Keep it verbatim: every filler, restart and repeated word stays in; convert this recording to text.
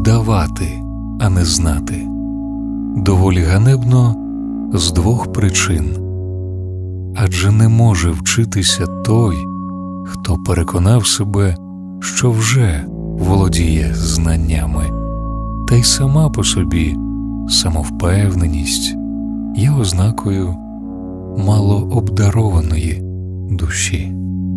вдавати, а не знати. Доволі ганебно з двох причин. Адже не може вчитися той, хто переконав себе, що вже володіє знаннями. Та й сама по собі самовпевненість є ознакою малообдарованої душі.